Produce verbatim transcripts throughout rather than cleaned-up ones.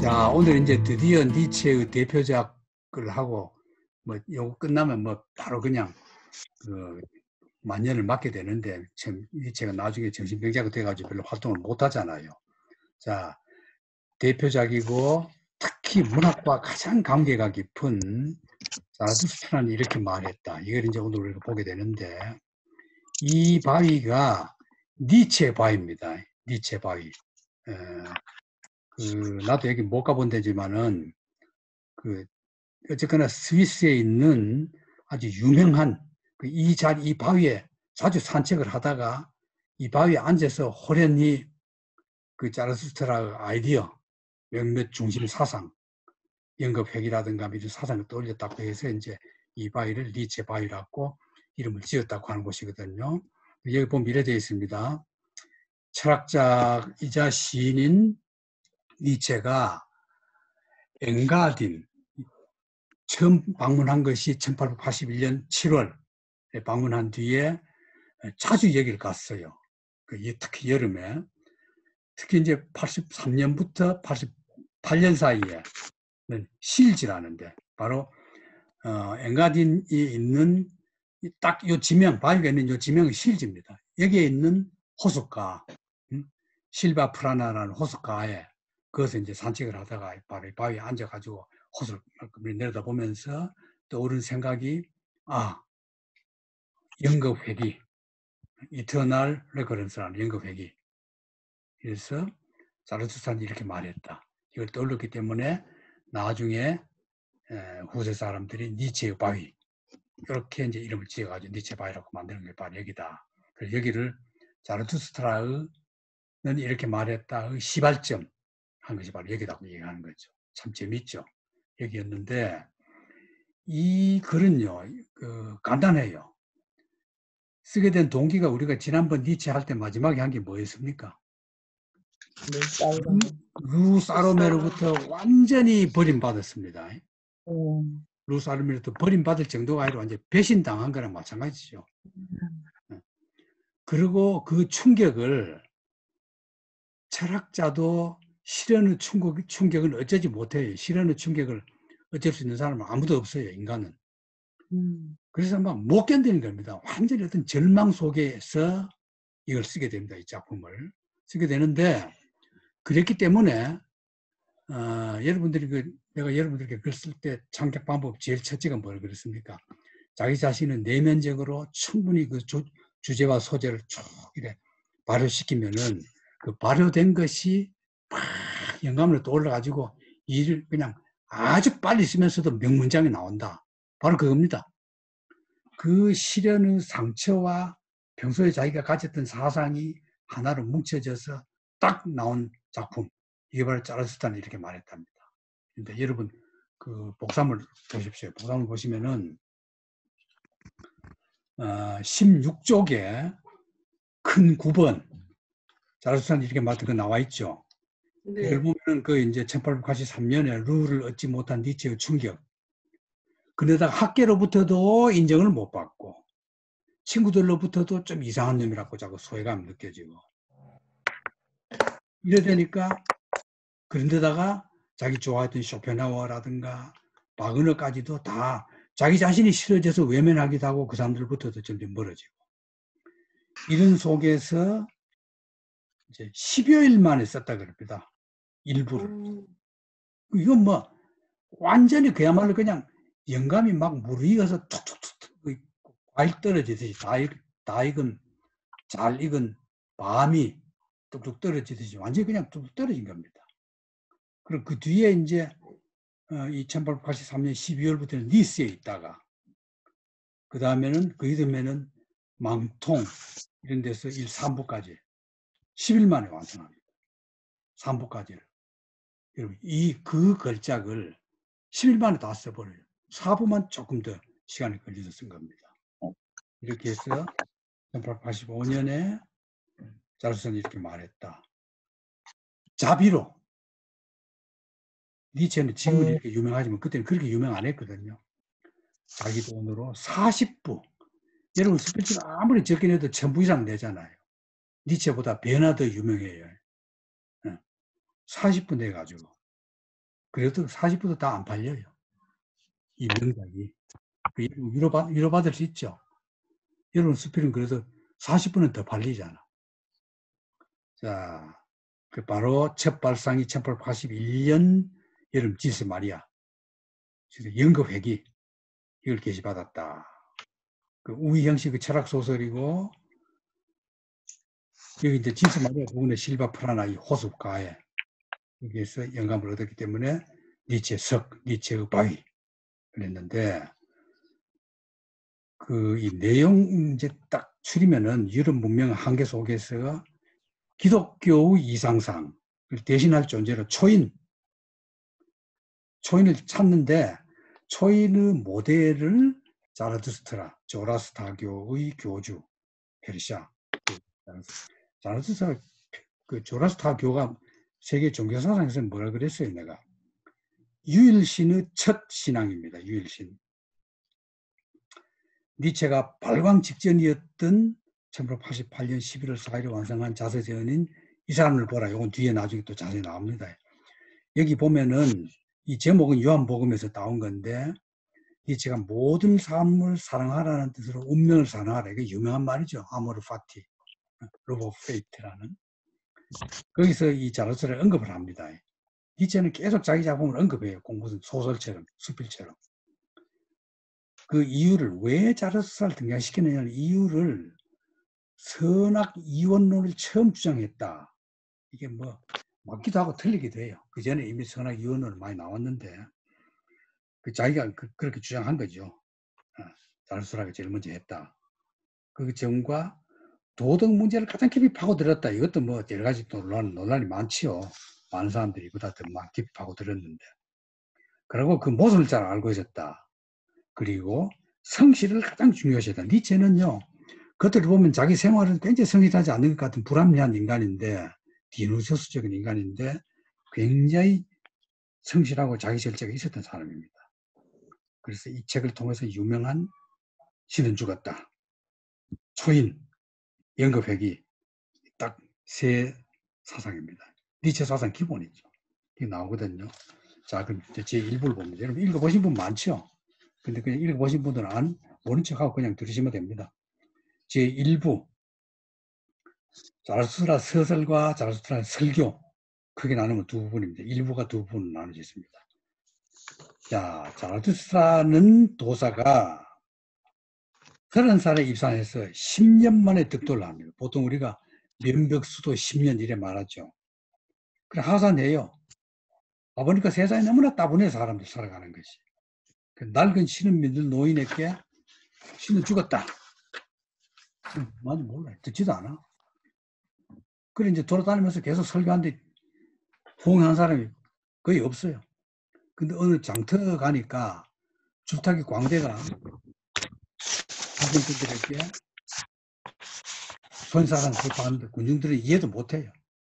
자, 오늘 이제 드디어 니체의 대표작을 하고, 뭐, 요거 끝나면 뭐, 바로 그냥, 그, 만년을 맞게 되는데, 참, 니체가 나중에 정신병자가 돼가지고 별로 활동을 못 하잖아요. 자, 대표작이고, 특히 문학과 가장 관계가 깊은 자라투스트라는 이렇게 말했다. 이걸 이제 오늘 우리가 보게 되는데, 이 바위가 니체 바위입니다. 니체 바위. 에, 그, 나도 여기 못 가본 데지만은, 그, 어쨌거나 스위스에 있는 아주 유명한 그 이 자리, 이 바위에 자주 산책을 하다가 이 바위에 앉아서 호련히 그 자르투스트라 아이디어, 몇몇 중심 사상, 연급회기라든가 이런 사상을 떠올렸다고 해서 이제 이 바위를 니체 바위라고 이름을 지었다고 하는 곳이거든요. 여기 보면 이래 되어 있습니다. 철학자이자 시인인 니체가 엥가딘, 처음 방문한 것이 천팔백팔십일 년 칠월에 방문한 뒤에 자주 여기를 갔어요. 특히 여름에. 특히 이제 팔십삼 년부터 팔십팔 년 사이에는 실지라는데, 바로, 어, 엥가딘이 있는 딱 요 지명, 바위가 있는 요 지명이 실지입니다. 여기에 있는 호숫가, 음? 실바 프라나라는 호숫가에 그것을 이제 산책을 하다가 바로 이 바위에 앉아가지고 호수를 내려다보면서 떠오른 생각이, 아, 연극회귀, 이터널 레커런스라는 연극회귀. 그래서 자르투스트라는 이렇게 말했다. 이걸 떠올렸기 때문에 나중에 후세 사람들이 니체의 바위, 이렇게 이제 이름을 지어가지고 니체 바위라고 만드는 게 바로 여기다. 그래서 여기를 자르투스트라는 이렇게 말했다의 시발점 한 것이 바로 여기다고 얘기하는 거죠. 참 재밌죠. 여기였는데, 이 글은요, 그 간단해요. 쓰게 된 동기가 우리가 지난번 니체 할 때 마지막에 한 게 뭐였습니까? 루 사로메로부터 완전히 버림받았습니다. 음. 루 사로메로부터 버림받을 정도가 아니라 완전 배신당한 거랑 마찬가지죠. 음. 그리고 그 충격을 철학자도 실현의 충격, 충격은 어쩌지 못해요. 실현의 충격을 어쩔 수 있는 사람은 아무도 없어요, 인간은. 음. 그래서 막 못 견디는 겁니다. 완전히 어떤 절망 속에서 이걸 쓰게 됩니다, 이 작품을. 쓰게 되는데, 그랬기 때문에, 어, 여러분들이 그, 내가 여러분들께 글 쓸 때 창작 방법 제일 첫째가 뭘 그랬습니까? 자기 자신을 내면적으로 충분히 그 주, 주제와 소재를 쭉 이래 발효시키면은 그 발효된 것이 막 영감으로 떠올라가지고 일을 그냥 아주 빨리 쓰면서도 명문장이 나온다. 바로 그겁니다. 그 실현의 상처와 평소에 자기가 가졌던 사상이 하나로 뭉쳐져서 딱 나온 작품. 이게 바로 자르투스트라는 이렇게 말했답니다. 근데 여러분, 그 복사물 보십시오. 복사물 보시면은, 어, 십육 쪽에 큰 구 번. 자르투스트라는 이렇게 말했던 거 나와 있죠. 네. 이걸 보면은 그 이제 천팔백팔십삼 년에 루를 얻지 못한 니체의 충격. 그러다가 학계로부터도 인정을 못 받고, 친구들로부터도 좀 이상한 놈이라고 자꾸 소외감 느껴지고. 이래 되니까, 그런데다가 자기 좋아했던 쇼펜하우어라든가 바그너까지도 다 자기 자신이 싫어져서 외면하기도 하고 그 사람들부터도 점점 멀어지고. 이런 속에서 이제 십여일 만에 썼다 그럽니다. 일부를. 음. 이건 뭐, 완전히 그야말로 그냥 영감이 막 무르익어서 툭툭툭 과일 떨어지듯이 다, 익, 다 익은, 잘 익은 밤이 뚝뚝 떨어지듯이 완전히 그냥 뚝뚝 떨어진 겁니다. 그리고 그 뒤에 이제 어, 이 천팔백팔십삼 년 십이월부터는 니스에 있다가 그 다음에는 그 이듬해는 망통 이런 데서 일, 삼 부까지 십 일 만에 완성합니다. 삼 부까지를. 여러분 이 그 걸작을 십 일 만에 다 써버려요. 사 부만 조금 더 시간이 걸려서 쓴 겁니다. 이렇게 해서 천팔백팔십오 년에 자르투스트라는 이렇게 말했다. 자비로. 니체는 지금 이렇게 유명하지만 그때는 그렇게 유명 안 했거든요. 자기 돈으로 사십 부. 여러분 스피치가 아무리 적긴 해도 천 부 이상 내잖아요. 니체보다 배나 더 유명해요. 사십 부 내가지고 그래도 사십 부도 다 안 팔려요. 이 명작이. 위로받, 위로받을 수 있죠. 여러분 수필은 그래도 사십 부는 더 팔리잖아. 자, 그 바로 첫 발상이 천팔백팔십일 년 여름 지스 마리아. 연급회기. 이걸 게시받았다. 그 우이 형식의 철학 소설이고, 여기 이제 지스 마리아 부분에 실바 프라나 이 호숫가에 여기에서 영감을 얻었기 때문에 니체의 석, 니체의 바위 그랬는데, 그 이 내용 이제 딱 추리면은 유럽 문명 한계 속에서 기독교의 이상상을 대신할 존재로 초인, 초인을 찾는데 초인의 모델을 자라투스트라, 조라스타교의 교주 페르시아. 자라투스트라 그 조라스타교가 세계 종교사상에서 뭐라 그랬어요, 내가? 유일신의 첫 신앙입니다. 유일신. 니체가 발광 직전이었던 천팔백팔십팔 년 십일월 사일에 완성한 자서전인 이 사람을 보라. 이건 뒤에 나중에 또 자세히 나옵니다. 여기 보면은 이 제목은 요한복음에서 나온 건데, 니체가 모든 사람을 사랑하라는 뜻으로 운명을 사랑하라. 이게 유명한 말이죠. 아모르 파티, 러브 오브 페이트라는. 거기서 이 자르스를 언급을 합니다. 니체는 계속 자기 작품을 언급해요. 공부는 소설처럼, 수필처럼. 그 이유를 왜 자르스를 등장시키느냐는 이유를 선악 이원론을 처음 주장했다. 이게 뭐 맞기도 하고 틀리기도 해요. 그 전에 이미 선악 이원론은 많이 나왔는데 그 자기가 그, 그렇게 주장한 거죠. 어, 자르스라가 제일 먼저 했다. 그 점과 도덕 문제를 가장 깊이 파고들었다. 이것도 뭐 여러 가지 논란, 논란이 많지요. 많은 사람들이 이보다 더 많이 깊이 파고들었는데. 그리고 그 모습을 잘 알고 있었다. 그리고 성실을 가장 중요시했다. 니체는요, 겉으로 보면 자기 생활은 굉장히 성실하지 않는 것 같은 불합리한 인간인데, 디누소스적인 인간인데, 굉장히 성실하고 자기 절제가 있었던 사람입니다. 그래서 이 책을 통해서 유명한 신은 죽었다, 초인, 연급회기, 딱 세 사상입니다. 니체 사상 기본이죠. 이게 나오거든요. 자, 그럼 이제 제일 부를 봅니다. 여러분 읽어보신 분 많죠? 근데 그냥 읽어보신 분들은 안, 모른 척하고 그냥 들으시면 됩니다. 제일 부, 자라투스트라 서설과 자라투스트라 설교, 크게 나누면 두 부분입니다. 일 부가 두 부분 나눠져 있습니다. 자, 자라투스트라는 도사가 서른 살에 입산해서 십 년 만에 득도를 합니다. 보통 우리가 면벽수도 십 년 이래 말하죠. 그래, 하산해요. 아버니까 세상에 너무나 따분해 사람들 살아가는 것이. 그 낡은 신은 믿는 노인에게 신은 죽었다. 맞아, 몰라. 듣지도 않아. 그래, 이제 돌아다니면서 계속 설교하는데 호응한 사람이 거의 없어요. 근데 어느 장터 가니까 줄타기 광대가 군중들에게 선사랑 돌파하는데 군중들이 이해도 못해요.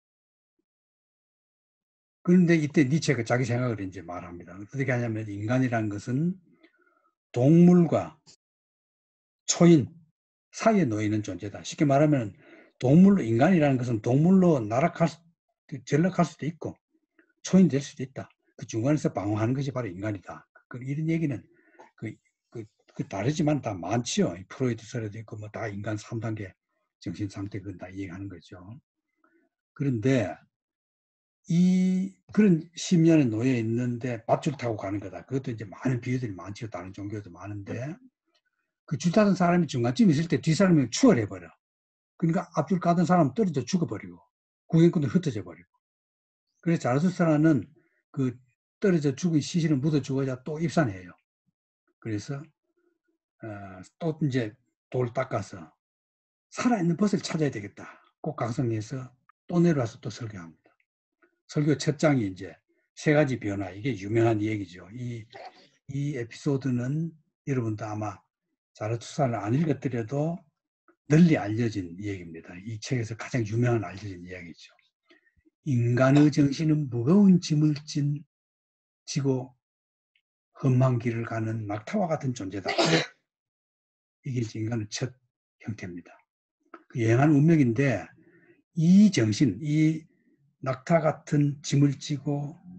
그런데 이때 니체가 자기 생각을 이제 말합니다. 어떻게 하냐면 인간이라는 것은 동물과 초인 사이에 놓이는 존재다. 쉽게 말하면 동물로, 인간이라는 것은 동물로 나락할 수, 전락할 수도 있고 초인 될 수도 있다. 그 중간에서 방황하는 것이 바로 인간이다. 그 이런 얘기는 그, 그, 그 다르지만 다 많지요. 프로이트 설에도 있고 뭐 다 인간 삼 단계 정신 상태 그건 다 이해하는 거죠. 그런데 이 그런 십 년에 놓여 있는데 밧줄 타고 가는 거다. 그것도 이제 많은 비유들이 많지요. 다른 종교도 많은데 그 줄 타던 사람이 중간쯤 있을 때 뒷사람이 추월해버려. 그러니까 앞줄 가던 사람 떨어져 죽어버리고 구경꾼도 흩어져 버리고. 그래서 자라투스트라는 그 떨어져 죽은 시신을 묻어 죽어야 또 입산해요. 그래서 어, 또 이제 돌 닦아서 살아있는 벗을 찾아야 되겠다. 꼭 각성해서 또 내려와서 또 설교합니다. 설교 첫 장이 이제 세 가지 변화. 이게 유명한 얘기죠. 이, 이 에피소드는 여러분도 아마 자라투스트라를 안 읽었더라도 널리 알려진 이야기입니다. 이 책에서 가장 유명한 알려진 이야기죠. 인간의 정신은 무거운 짐을 진, 지고 험한 길을 가는 낙타와 같은 존재다. 이게 인간의 첫 형태입니다. 그 여행한 운명인데 이 정신, 이 낙타 같은 짐을 지고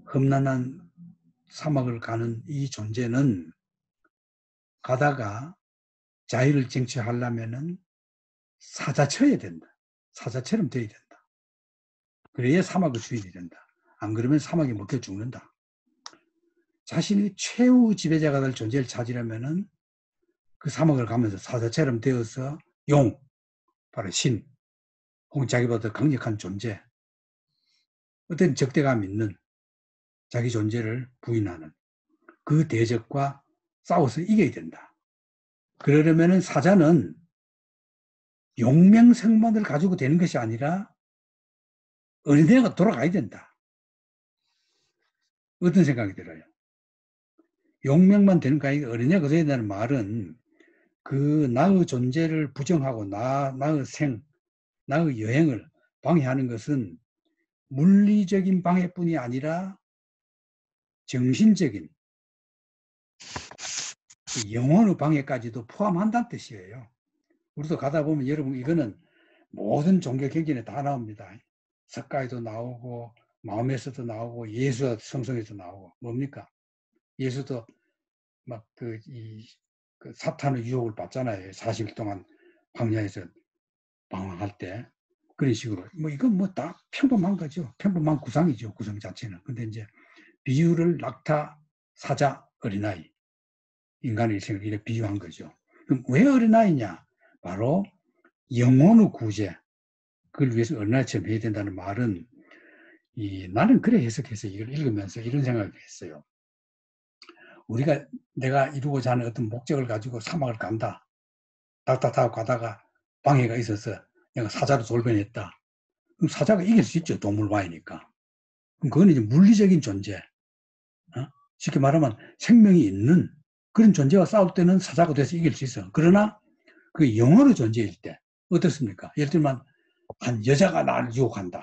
험난한 사막을 가는 이 존재는 가다가 자유를 쟁취하려면은 사자쳐야 된다. 사자처럼 돼야 된다. 그래야 사막을 주인이 된다. 안 그러면 사막에 먹혀 죽는다. 자신의 최후 지배자가 될 존재를 찾으려면은 그 사막을 가면서 사자처럼 되어서 용, 바로 신, 혹은 자기보다 강력한 존재, 어떤 적대감 있는 자기 존재를 부인하는 그 대적과 싸워서 이겨야 된다. 그러려면 사자는 용맹성만을 가지고 되는 것이 아니라 어린애가 돌아가야 된다. 어떤 생각이 들어요? 용맹만 되는 거 아니고 어린애가 돼야 된다는 말은 그 나의 존재를 부정하고 나, 나의 생, 나의 여행을 방해하는 것은 물리적인 방해뿐이 아니라 정신적인 영혼의 방해까지도 포함한다는 뜻이에요. 우리도 가다 보면 여러분 이거는 모든 종교 경전에 다 나옵니다. 석가에도 나오고 마음에서도 나오고 예수 성성에도 나오고 뭡니까? 예수도 막 그 이 그 사탄의 유혹을 받잖아요. 사십 일 동안 광야에서 방황할 때 그런 식으로 뭐 이건 뭐 다 평범한 거죠. 평범한 구상이죠. 구성 자체는. 근데 이제 비유를 낙타, 사자, 어린아이 인간의 일생을 이렇게 비유한 거죠. 그럼 왜 어린아이냐? 바로 영혼의 구제, 그걸 위해서 어린아이처럼 해야 된다는 말은 이, 나는 그래 해석해서 이걸 읽으면서 이런 생각을 했어요. 우리가 내가 이루고자 하는 어떤 목적을 가지고 사막을 간다. 낙타 타고 가다가 방해가 있어서 내가 사자로 돌변했다. 그럼 사자가 이길 수 있죠. 동물과이니까. 그럼 그건 이제 물리적인 존재. 어? 쉽게 말하면 생명이 있는 그런 존재와 싸울 때는 사자가 돼서 이길 수 있어. 그러나 그 영혼의 존재일 때 어떻습니까? 예를 들면 한 여자가 나를 유혹한다.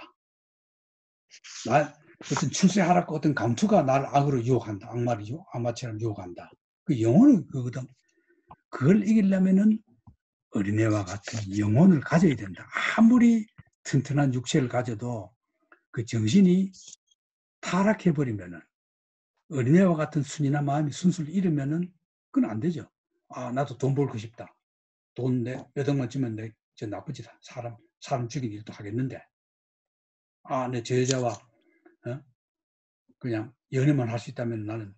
나 어떤 출세하라고 어떤 감투가 나를 악으로 유혹한다. 악마를 유혹, 악마처럼 유혹한다. 그 영혼은 그거든. 그걸 이기려면은 어린애와 같은 영혼을 가져야 된다. 아무리 튼튼한 육체를 가져도 그 정신이 타락해버리면은 어린애와 같은 순이나 마음이 순수를 잃으면은 그건 안 되죠. 아, 나도 돈 벌고 싶다. 돈 내, 몇 억만 주면 내, 저 나쁜 짓, 사람, 사람 죽인 일도 하겠는데. 아, 내 저 여자와, 어? 그냥 연애만 할 수 있다면 나는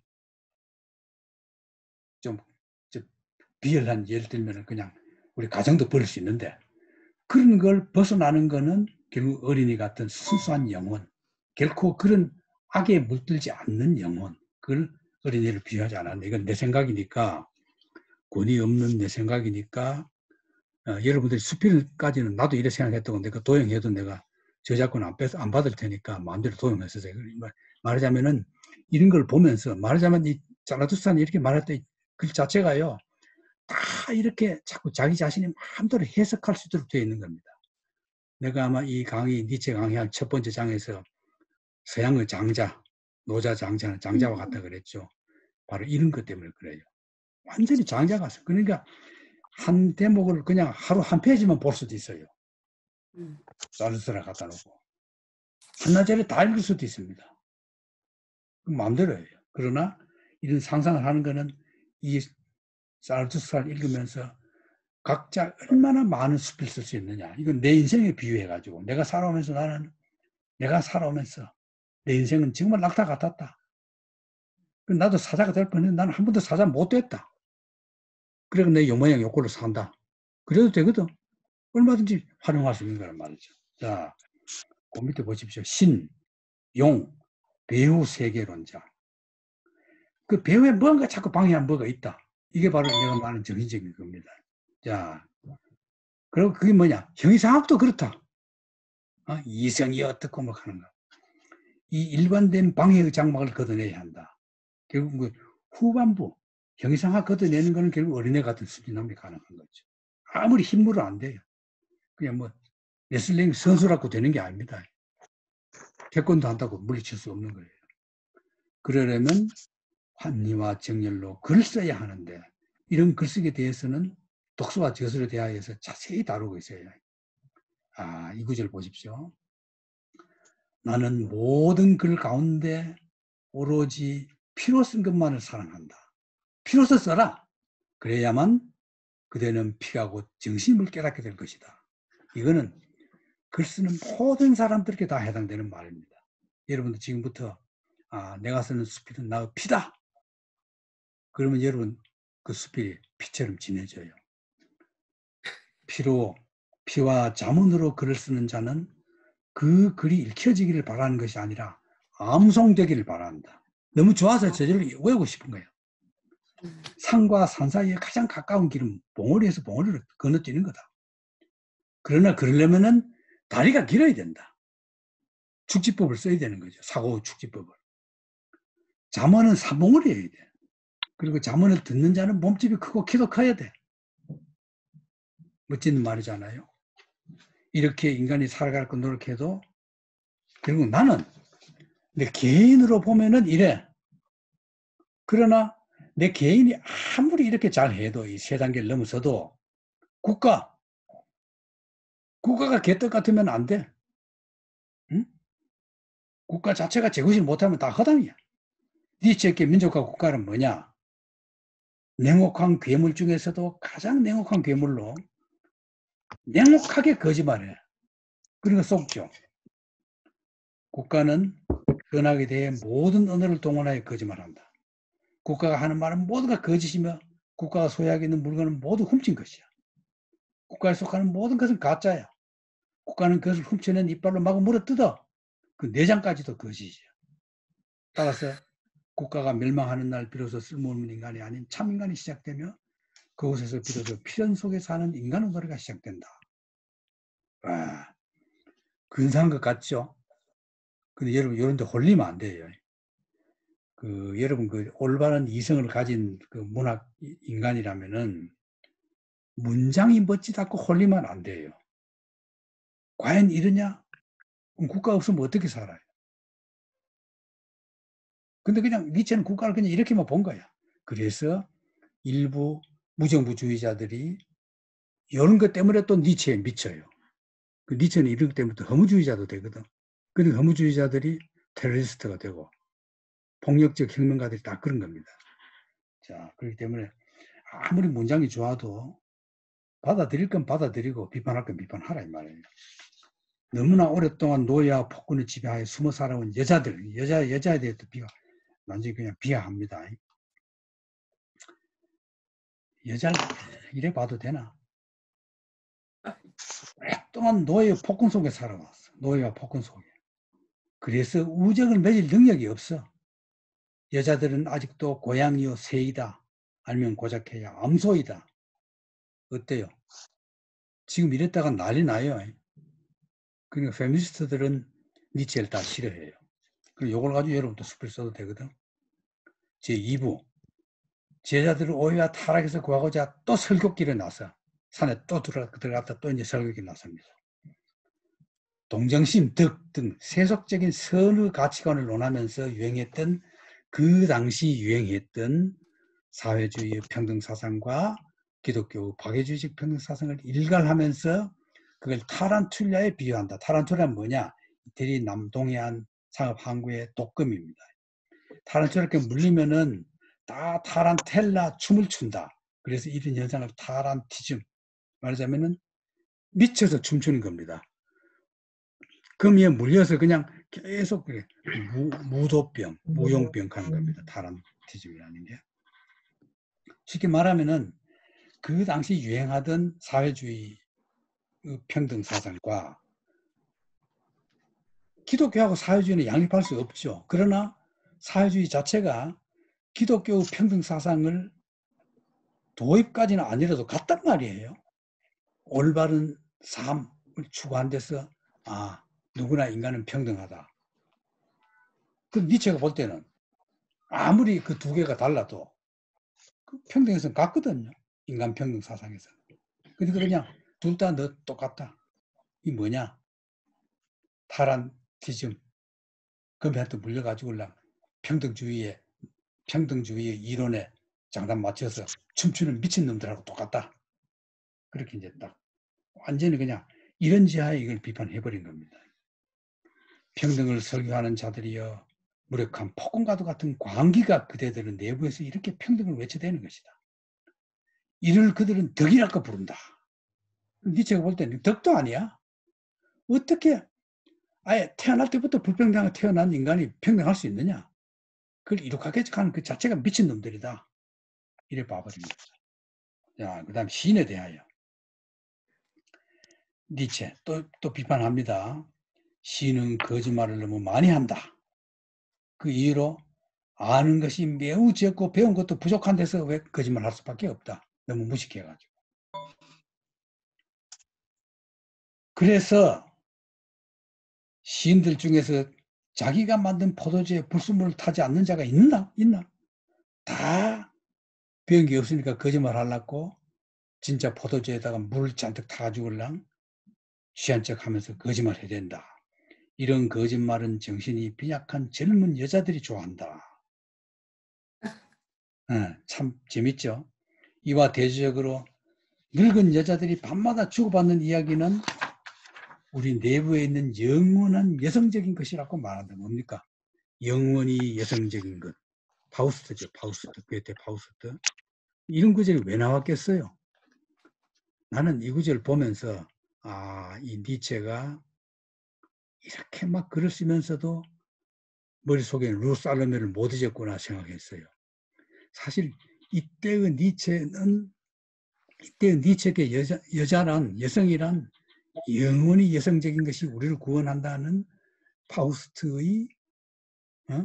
좀, 좀 비열한 예를 들면 그냥 우리 가정도 버릴 수 있는데 그런 걸 벗어나는 거는 결국 어린이 같은 순수한 영혼, 결코 그런 악에 물들지 않는 영혼, 그걸 어린이를 비유하지 않았네. 이건 내 생각이니까, 권위 없는 내 생각이니까, 어, 여러분들이 수필까지는 나도 이래 생각했다고 내가 도용해도 내가 저작권 안, 뺏, 안 받을 테니까 마음대로 도용해서 말하자면은 이런 걸 보면서 말하자면 이 자라투스탄이 이렇게 말할 때 글 자체가요, 다 이렇게 자꾸 자기 자신이 마음대로 해석할 수 있도록 되어 있는 겁니다. 내가 아마 이 강의, 니체 강의한 첫 번째 장에서 서양의 장자, 노자 장자는 장자와 같다 그랬죠. 바로 이런 것 때문에 그래요. 완전히 장자 같아요. 그러니까 한 대목을 그냥 하루 한 페이지만 볼 수도 있어요. 자르스라 갖다 놓고. 한나절에 다 읽을 수도 있습니다. 마음대로예요. 그러나 이런 상상을 하는 거는 이 자르투스트라를 읽으면서 각자 얼마나 많은 숲을 쓸 수 있느냐. 이건 내 인생에 비유해가지고 내가 살아오면서 나는 내가 살아오면서 내 인생은 정말 낙타 같았다. 나도 사자가 될 뻔했는데 나는 한 번도 사자 못 됐다. 그래서 내 요모양 요꼴로 산다. 그래도 되거든. 얼마든지 활용할 수 있는 거란 말이죠. 자, 그 밑에 보십시오. 신, 용, 배후 세계론자. 그 배후에 뭔가 자꾸 방해한 뭐가 있다. 이게 바로 내가 말하는 정신적인 겁니다. 자, 그리고 그게 뭐냐? 형이상학도 그렇다. 어? 이성이 어떻고 뭐 하는 거. 이 일관된 방해의 장막을 걷어내야 한다. 결국 그 후반부, 형이상학 걷어내는 거는 결국 어린애 같은 수준함이 가능한 거죠. 아무리 힘으로 안 돼요. 그냥 뭐 레슬링 선수라고 되는 게 아닙니다. 태권도 한다고 물리칠 수 없는 거예요. 그러려면 환희와 정열로 글을 써야 하는데 이런 글쓰기에 대해서는 독서와 저서에 대하여서 자세히 다루고 있어요. 아, 이 구절 보십시오. 나는 모든 글 가운데 오로지 피로 쓴 것만을 사랑한다. 피로서 써라. 그래야만 그대는 피가 곧 정신을 깨닫게 될 것이다. 이거는 글 쓰는 모든 사람들에게 다 해당되는 말입니다. 여러분도 지금부터 아, 내가 쓰는 수필은 나의 피다. 그러면 여러분 그 수필이 피처럼 진해져요. 피로, 피와 자문으로 글을 쓰는 자는 그 글이 읽혀지기를 바라는 것이 아니라 암송되기를 바란다. 너무 좋아서 저절로 외우고 싶은 거예요. 산과 산 사이에 가장 가까운 길은 봉우리에서 봉우리로 건너뛰는 거다. 그러나 그러려면은 다리가 길어야 된다. 축지법을 써야 되는 거죠. 사고 축지법을. 잠언은 사봉우리여야 돼. 그리고 잠언을 듣는 자는 몸집이 크고 키도 커야 돼. 멋진 말이잖아요. 이렇게 인간이 살아갈 거 노력해도 결국 나는 내 개인으로 보면은 이래. 그러나 내 개인이 아무리 이렇게 잘해도 이 세 단계를 넘어서도 국가, 국가가 개떡 같으면 안 돼. 응? 국가 자체가 제것을 못하면 다 허당이야. 니체의 민족과 국가는 뭐냐? 냉혹한 괴물 중에서도 가장 냉혹한 괴물로 냉혹하게 거짓말해. 그러니까 속죠. 국가는 선악에 대해 모든 언어를 동원하여 거짓말한다. 국가가 하는 말은 모두가 거짓이며 국가가 소유하고 있는 물건은 모두 훔친 것이야. 국가에 속하는 모든 것은 가짜야. 국가는 그것을 훔쳐낸 이빨로 마구 물어뜯어. 그 내장까지도 거짓이야. 따라서 국가가 멸망하는 날 비로소 쓸모없는 인간이 아닌 참인간이 시작되며 그곳에서 비로소 필연 속에 사는 인간의 노래가 시작된다. 와, 근사한 것 같죠? 근데 여러분, 이런 데 홀리면 안 돼요. 그, 여러분, 그, 올바른 이성을 가진 그 문학 인간이라면은 문장이 멋지다고 홀리면 안 돼요. 과연 이러냐? 그럼 국가 없으면 어떻게 살아요? 근데 그냥 니체는 국가를 그냥 이렇게만 본 거야. 그래서 일부 무정부주의자들이 이런 것 때문에 또 니체에 미쳐요. 그 니체는 이런 것 때문에 또 허무주의자도 되거든. 그러니까 허무주의자들이 테러리스트가 되고 폭력적 혁명가들이 다 그런 겁니다. 자, 그렇기 때문에 아무리 문장이 좋아도 받아들일 건 받아들이고 비판할 건 비판하라 이 말이에요. 너무나 오랫동안 노예와 폭군의 지배하에 숨어 살아온 여자들, 여자, 여자에 대해서 비하, 완전히 그냥 비하합니다. 여자를 이래 봐도 되나? 오랫동안 노예의 폭군 속에 살아왔어. 노예와 폭군 속에. 그래서 우정을 맺을 능력이 없어. 여자들은 아직도 고양이요 새이다. 아니면 고작해야 암소이다. 어때요? 지금 이랬다가 난리 나요. 그러니까 페미니스트들은 니체를 다 싫어해요. 그리고 이걸 가지고 여러분도 수필 써도 되거든. 제이 부 제자들을 오해와 타락에서 구하고자 또 설교길에 나서 산에 또 들어갔다 또 이제 설교길에 나섭니다. 동정심, 덕 등 세속적인 선의 가치관을 논하면서 유행했던 그 당시 유행했던 사회주의 평등사상과 기독교 박애주의적 평등사상을 일갈하면서 그걸 타란툴라에 비유한다. 타란툴라는 뭐냐? 이태리 남동해안 상업 항구의 독금입니다. 타란툴라에 물리면은 다 타란텔라 춤을 춘다. 그래서 이런 현상을 타란티즘 말하자면은 미쳐서 춤추는 겁니다. 금이에 물려서 그냥 계속 그래. 무, 무도병, 무용병 하는 겁니다. 타란티즘이라는 게. 쉽게 말하면은 그 당시 유행하던 사회주의 평등 사상과 기독교하고 사회주의는 양립할 수 없죠. 그러나 사회주의 자체가 기독교 평등 사상을 도입까지는 아니라도 같단 말이에요. 올바른 삶을 추구한 데서 아 누구나 인간은 평등하다. 그 니체가 볼 때는 아무리 그 두 개가 달라도 그 평등에서는 같거든요. 인간 평등 사상에서. 그러니까 그냥 둘 다 너 똑같다. 이 뭐냐? 타란티즘. 건배한테 물려가지고 평등주의에 평등주의의 이론에 장단 맞춰서 춤추는 미친놈들하고 똑같다. 그렇게 이제 딱 완전히 그냥 이런 지하에 이걸 비판해버린 겁니다. 평등을 설교하는 자들이여 무력한 폭군과도 같은 광기가 그대들은 내부에서 이렇게 평등을 외쳐대는 것이다. 이를 그들은 덕이라고 부른다. 니체가 볼 때는 덕도 아니야. 어떻게 아예 태어날 때부터 불평등하게 태어난 인간이 평등할 수 있느냐. 그걸 이룩하게 하는 그 자체가 미친놈들이다. 이래 봐버립니다. 자, 그 다음 시인에 대하여. 니체 또, 또 비판합니다. 시인은 거짓말을 너무 많이 한다. 그 이유로 아는 것이 매우 적고 배운 것도 부족한 데서 왜 거짓말 할 수밖에 없다. 너무 무식해가지고. 그래서 시인들 중에서 자기가 만든 포도주에 불순물을 타지 않는 자가 있나? 있나? 다 배운 게 없으니까 거짓말 하려고 진짜 포도주에다가 물 잔뜩 타가지고랑 취한 척 하면서 거짓말 해야 된다. 이런 거짓말은 정신이 빈약한 젊은 여자들이 좋아한다. 네, 참 재밌죠. 이와 대조적으로 늙은 여자들이 밤마다 주고받는 이야기는 우리 내부에 있는 영원한 여성적인 것이라고 말한다. 뭡니까? 영원히 여성적인 것. 파우스트죠. 파우스트. 괴테 파우스트. 이런 구절이 왜 나왔겠어요? 나는 이 구절을 보면서 아, 이 니체가 이렇게 막 글을 쓰면서도 머릿속에는 루살로메를 못 잊었구나 생각했어요. 사실 이때의 니체는 이때의 니체의 여자, 여자란 여성이란 영원히 여성적인 것이 우리를 구원한다는 파우스트의 어?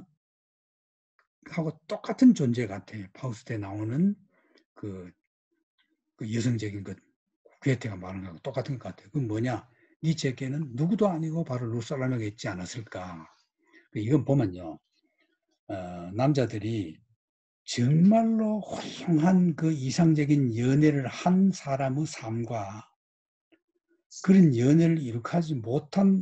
하고 똑같은 존재 같아요. 파우스트에 나오는 그, 그 여성적인 것, 괴테가 말하는 거하고 똑같은 것 같아요. 그건 뭐냐? 니체에게는 누구도 아니고 바로 루살라메가 있지 않았을까. 이건 보면요. 어, 남자들이 정말로 훌륭한 그 이상적인 연애를 한 사람의 삶과 그런 연애를 이룩하지 못한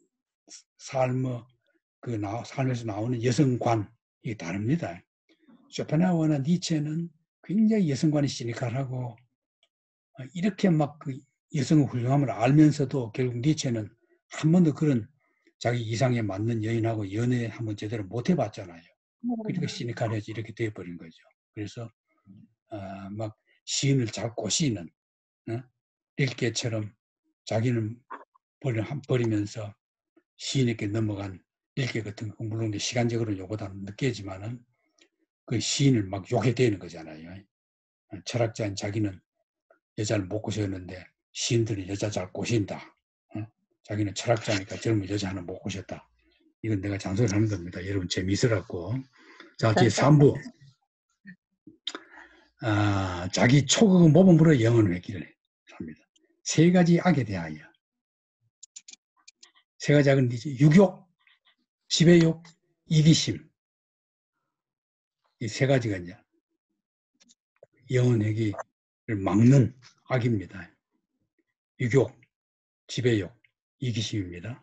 삶의 그 나, 삶에서 나오는 여성관이 다릅니다. 쇼펜하우어나 니체는 굉장히 여성관이 시니컬하고 이렇게 막 그 여성의 훌륭함을 알면서도 결국 니체는 한 번도 그런 자기 이상에 맞는 여인하고 연애 한번 제대로 못 해봤잖아요. 그러니까 시니컬해지 이렇게 되어버린 거죠. 그래서 어, 막 시인을 잘 꼬시는 어? 릴케처럼 자기는 버리, 버리면서 시인에게 넘어간 릴케 같은 거 물론 시간적으로는 요보다 늦게지만은 그 시인을 막 욕해대는 거잖아요. 철학자인 자기는 여자를 못 꼬셨는데 시인들은 여자 잘 꼬신다. 어? 자기는 철학자니까 젊은 여자 하나 못 꼬셨다. 이건 내가 잔소리하는 겁니다. 여러분 재미있으라고. 자, 제삼 부. 아, 자기 초극의 모범으로 영혼을 회기를 합니다. 세 가지 악에 대하여. 세 가지 악은 이제 유욕, 지배욕, 이기심. 이 세 가지가 이제 영혼 회기를 막는 악입니다. 유욕, 지배욕, 이기심입니다.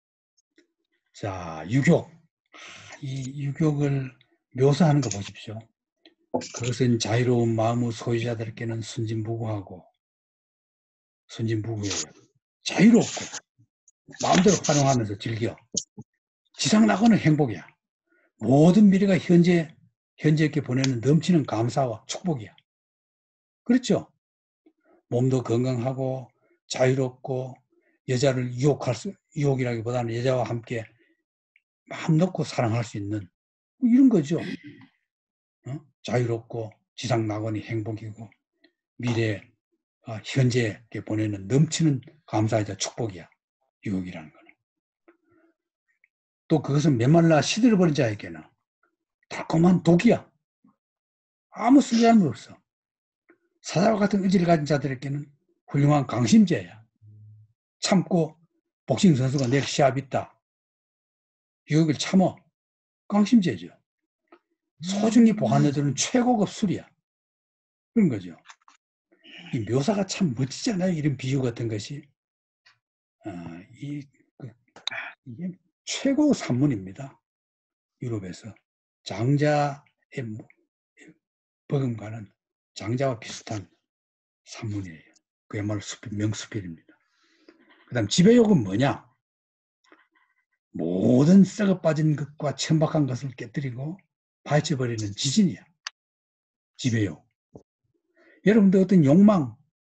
자, 유욕. 이 유욕을 묘사하는 거 보십시오. 그것은 자유로운 마음의 소유자들에게는 순진무구하고 순진무구해요. 자유롭고 마음대로 활용하면서 즐겨. 지상낙원은 행복이야. 모든 미래가 현재, 현재에게 보내는 넘치는 감사와 축복이야. 그렇죠? 몸도 건강하고 자유롭고 여자를 유혹할 수, 유혹이라기보다는 여자와 함께 마음 놓고 사랑할 수 있는 이런 거죠. 어? 자유롭고 지상낙원이 행복이고 미래, 어, 현재에 보내는 넘치는 감사이자 축복이야. 유혹이라는 거는. 또 그것은 메말라 시들어버린 자에게는 달콤한 독이야. 아무 쓸데함이 없어. 사자와 같은 의지를 가진 자들에게는 훌륭한 강심제야. 참고 복싱 선수가 내일 시합 있다. 유혹을 참어. 강심제죠. 소중히 보관해두는 최고급 술이야. 그런 거죠. 이 묘사가 참 멋지잖아요. 이런 비유 같은 것이. 어, 이, 그, 이게 최고 산문입니다. 유럽에서. 장자의 버금가는 장자와 비슷한 산문이에요. 그야말로 수필, 명수필입니다. 그 다음 지배욕은 뭐냐? 모든 썩어 빠진 것과 천박한 것을 깨뜨리고 파헤쳐버리는 지진이야. 지배요. 여러분들 어떤 욕망,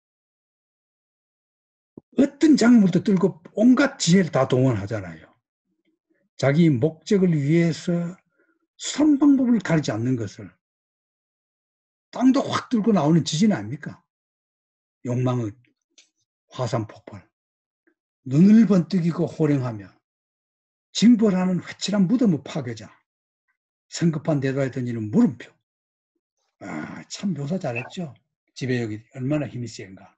어떤 작물도 들고 온갖 지혜를 다 동원하잖아요. 자기 목적을 위해서 수단 방법을 가리지 않는 것을 땅도 확 뚫고 나오는 지진 아닙니까? 욕망의 화산 폭발. 눈을 번뜩이고 호령하며 징벌하는 회칠한 무덤의 파괴자. 성급한 대답에 던지는 물음표. 아, 참 묘사 잘했죠. 지배욕이 얼마나 힘이 센가.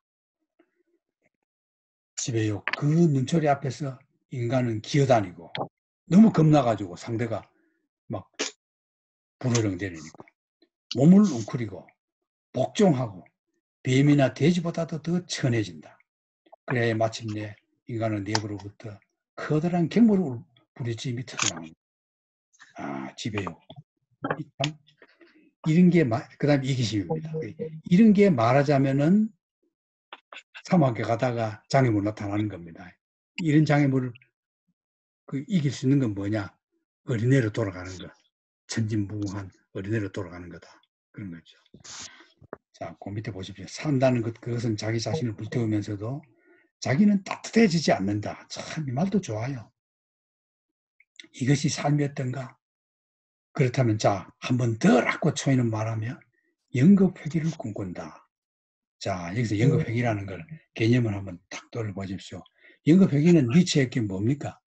지배욕, 그 눈초리 앞에서 인간은 기어다니고 너무 겁나가지고 상대가 막 불호령대니까 몸을 웅크리고 복종하고 뱀이나 돼지보다도 더 천해진다. 그래야 마침내 인간은 내부로부터 커다란 갱물을 부딪힘이 터져나옵니다. 아, 지배욕. 참, 이런 게, 그 다음에 이기심입니다. 이런 게 말하자면은 사막에 가다가 장애물 나타나는 겁니다. 이런 장애물을 그 이길 수 있는 건 뭐냐? 어린애로 돌아가는 것. 천진무궁한 어린애로 돌아가는 거다. 그런 거죠. 자, 그 밑에 보십시오. 산다는 것, 그것은 자기 자신을 불태우면서도 자기는 따뜻해지지 않는다. 참, 이 말도 좋아요. 이것이 삶이었던가? 그렇다면, 자, 한 번 더 라고 초인은 말하며 연급회기를 꿈꾼다. 자, 여기서 연급회기라는 걸 개념을 한번 탁 돌려보십시오. 연급회기는 니체에게 뭡니까?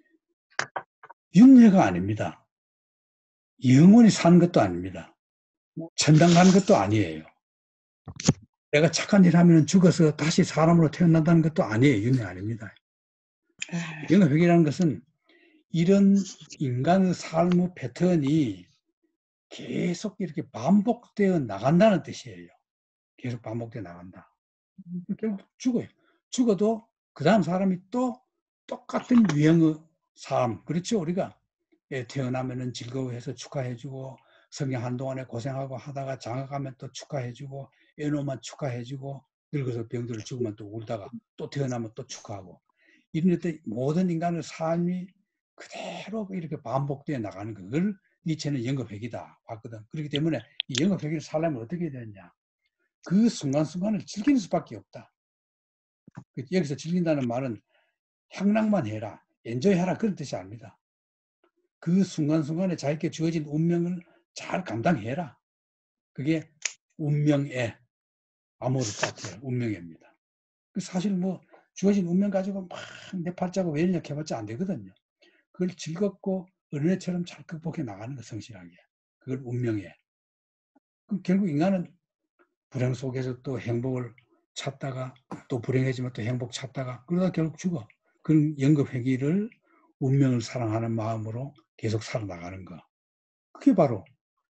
윤회가 아닙니다. 영원히 사는 것도 아닙니다. 천당 가는 것도 아니에요. 내가 착한 일 하면 죽어서 다시 사람으로 태어난다는 것도 아니에요. 윤회 아닙니다. 연급회기라는 것은 이런 인간의 삶의 패턴이 계속 이렇게 반복되어 나간다는 뜻이에요. 계속 반복되어 나간다. 결국 죽어요. 죽어도 그 다음 사람이 또 똑같은 유형의 삶. 그렇죠. 우리가 태어나면은 즐거워해서 축하해주고 성경 한동안에 고생하고 하다가 장가가면 또 축하해주고 애놓으면 축하해주고 늙어서 병들어 죽으면 또 울다가 또 태어나면 또 축하하고 이런 것들 모든 인간의 삶이 그대로 이렇게 반복되어 나가는 거. 그걸 니체는 연급회기다 봤거든. 그렇기 때문에 이 연급회기를 살려면 어떻게 해야 되느냐. 그 순간순간을 즐기는 수밖에 없다. 여기서 즐긴다는 말은 향락만 해라, 엔조이하라 그런 뜻이 아닙니다. 그 순간순간에 자기께 주어진 운명을 잘 감당해라. 그게 운명의 아모르 파티야. 운명입니다. 사실 뭐 주어진 운명 가지고 막 내 팔자고 외연력 해봤자 안 되거든요. 그걸 즐겁고 어린애처럼 잘 극복해 나가는 거 성실하게. 그걸 운명에. 그럼 결국 인간은 불행 속에서 또 행복을 찾다가 또 불행해지면 또 행복 찾다가 그러다 결국 죽어. 그런 연급회기를 운명을 사랑하는 마음으로 계속 살아나가는 거. 그게 바로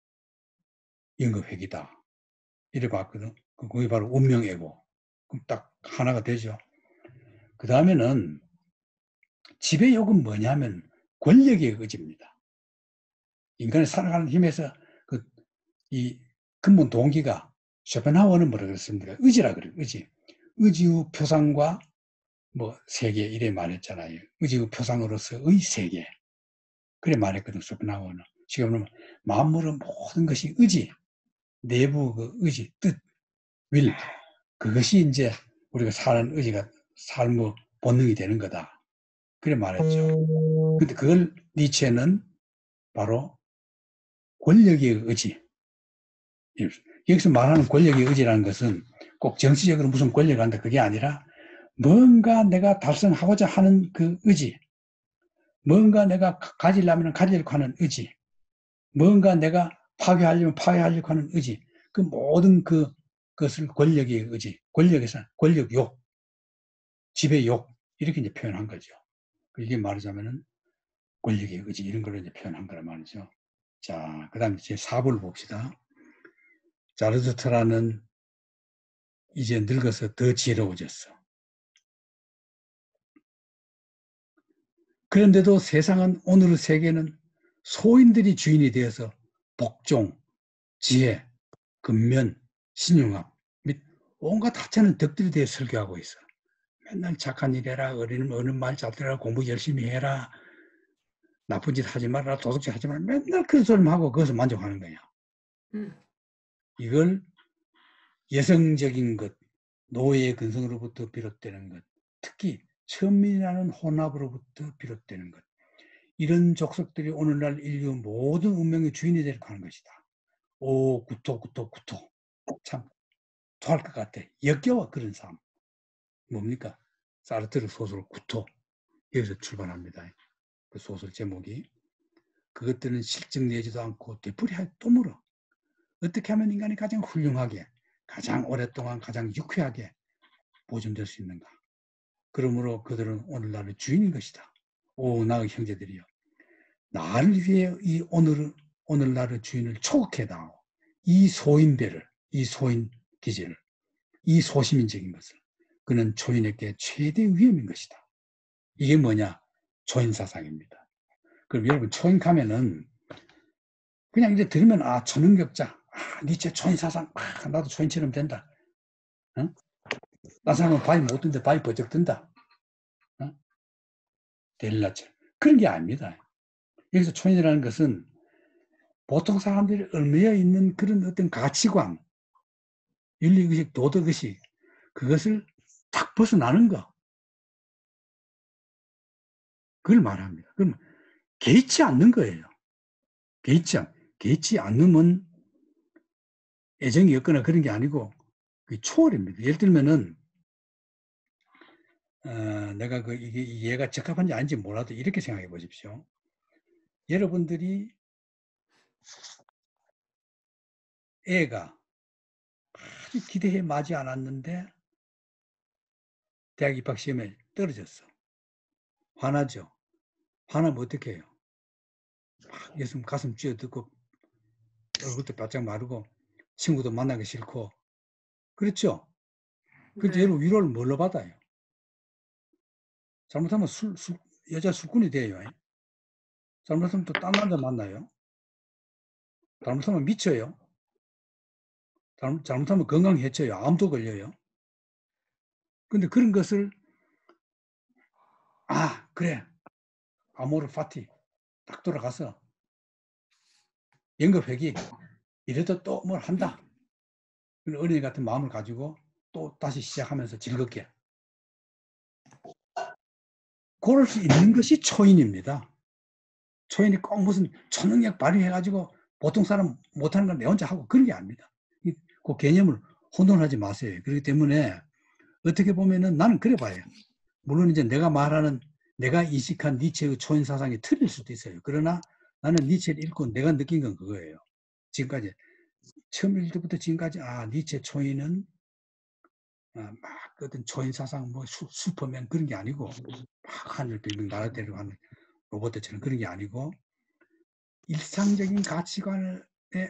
연급회기다. 이래 봤거든. 그게 바로 운명애고. 그럼 딱 하나가 되죠. 그 다음에는 지배욕은 뭐냐면 권력의 의지입니다. 인간이 살아가는 힘에서 그 이 근본 동기가 쇼펜하우어는 뭐라 그랬습니까? 의지라 그래요. 의지. 의지의 표상과 뭐 세계 이래 말했잖아요. 의지의 표상으로서의 세계. 그래 말했거든. 쇼펜하우어는. 지금 보면 만물의 모든 것이 의지. 내부 그 의지, 뜻, 윌. 그것이 이제 우리가 사는 의지가 삶의 본능이 되는 거다. 그래 말했죠. 근데 그걸 니체는 바로 권력의 의지. 여기서 말하는 권력의 의지라는 것은 꼭 정치적으로 무슨 권력을 한다 그게 아니라 뭔가 내가 달성하고자 하는 그 의지, 뭔가 내가 가지려면 가지려고 하는 의지, 뭔가 내가 파괴하려면 파괴하려고 하는 의지, 그 모든 그, 그것을 권력의 의지, 권력에서 권력욕, 지배욕, 이렇게 이제 표현한 거죠. 이게 말하자면은 권력의 의지, 이런 걸로 이제 표현한 거란 말이죠. 자, 그 다음에 제 사 부를 봅시다. 자르투트라는 이제 늙어서 더 지혜로워졌어. 그런데도 세상은, 오늘의 세계는 소인들이 주인이 되어서 복종, 지혜, 근면, 신용함 및 온갖 하찮은 덕들에 대해 설교하고 있어. 맨날 착한 일 해라, 어린, 어른 말 잘 들어라, 공부 열심히 해라, 나쁜 짓 하지 말아라, 도둑질 하지 말아라, 맨날 그런 소리만 하고 거기서 만족하는 거야. 음. 이걸 여성적인 것, 노예의 근성으로부터 비롯되는 것, 특히 천민이라는 혼합으로부터 비롯되는 것, 이런 족속들이 오늘날 인류 모든 운명의 주인이 되려고 하는 것이다. 오, 구토, 구토, 구토. 참 토할 것 같아. 역겨워, 그런 삶. 뭡니까? 사르트르 소설 구토. 여기서 출발합니다. 그 소설 제목이. 그것들은 실증내지도 않고 되풀이하기 또 물어. 어떻게 하면 인간이 가장 훌륭하게, 가장 오랫동안 가장 유쾌하게 보존될 수 있는가. 그러므로 그들은 오늘날의 주인인 것이다. 오, 나의 형제들이여. 나를 위해 이 오늘, 오늘날의 주인을 초국해다오. 이 소인배를, 이 소인 기질을, 이 소시민적인 것을. 그는 초인에게 최대 위험인 것이다. 이게 뭐냐? 초인 사상입니다. 그럼 여러분, 초인 가면은 그냥 이제 들으면, 아, 초능력자, 아, 니체 초인 사상, 아, 나도 초인처럼 된다. 어? 딴 사람은 바위 못 든다, 바위 버쩍 든다. 어? 데릴라처럼. 그런 게 아닙니다. 여기서 초인이라는 것은 보통 사람들이 얽매여 있는 그런 어떤 가치관, 윤리의식, 도덕의식, 그것을 딱 벗어나는 거. 그걸 말합니다. 그럼 개의치 않는 거예요. 개의치, 않, 개의치 않으면 애정이 없거나 그런 게 아니고 그게 초월입니다. 예를 들면은 어, 내가 그 이게 이해가 적합한지 아닌지 몰라도 이렇게 생각해 보십시오. 여러분들이 애가 아주 기대해 마지 않았는데 대학 입학 시험에 떨어졌어. 화나죠. 화나면 어떻게 해요? 막 예수님 가슴 쥐어뜯고 얼굴도 바짝 마르고 친구도 만나기 싫고 그렇죠? 그런데 네. 여러분 위로를 뭘로 받아요? 잘못하면 술, 술 여자 술꾼이 돼요. 잘못하면 또 딴 남자 만나요. 잘못하면 미쳐요. 잘못, 잘못하면 건강 해쳐요. 암도 걸려요. 근데 그런 것을 아 그래 아모르 파티 딱 돌아가서 연극회기 이래도 또 뭘 한다. 어린이 같은 마음을 가지고 또 다시 시작하면서 즐겁게 그럴 수 있는 것이 초인입니다. 초인이 꼭 무슨 초능력 발휘해가지고 보통 사람 못하는 걸 내 혼자 하고 그런 게 아닙니다. 그 개념을 혼돈하지 마세요. 그렇기 때문에 어떻게 보면은 나는 그래 봐요. 물론 이제 내가 말하는 내가 인식한 니체의 초인 사상이 틀릴 수도 있어요. 그러나 나는 니체를 읽고 내가 느낀 건 그거예요. 지금까지 처음 읽을 때부터 지금까지 아 니체 초인은 아, 막 어떤 초인 사상 뭐 슈, 슈퍼맨 그런 게 아니고 막 하늘 빙빙 날아다니고 하는 로봇들처럼 그런 게 아니고 일상적인 가치관을